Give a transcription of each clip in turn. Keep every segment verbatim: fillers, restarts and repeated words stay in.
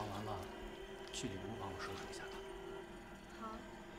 忙完了，去里屋帮我收拾一下吧。 好。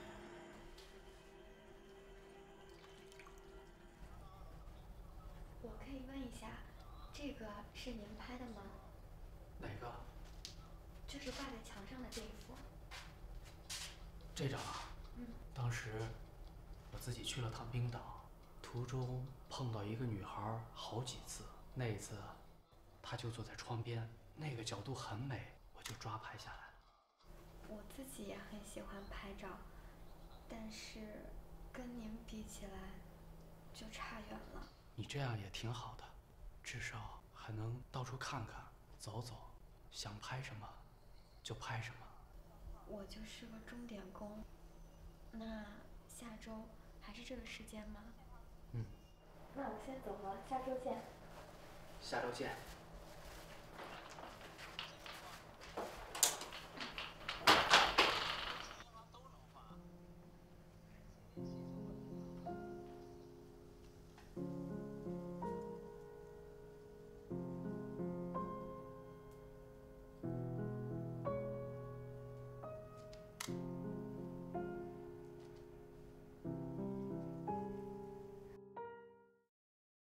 我可以问一下，这个是您拍的吗？ 哪个？ 就是挂在墙上的这一幅。 这张啊。 嗯。 当时我自己去了趟冰岛，途中碰到一个女孩好几次，那一次她就坐在窗边，那个角度很美，我就抓拍下来了。 我自己也很喜欢拍照，但是跟您比起来就差远了。 你这样也挺好的，至少还能到处看看走走，想拍什么就拍什么。 我就是个钟点工，那下周还是这个时间吗？ 嗯。 那我先走了，下周见。 下周见。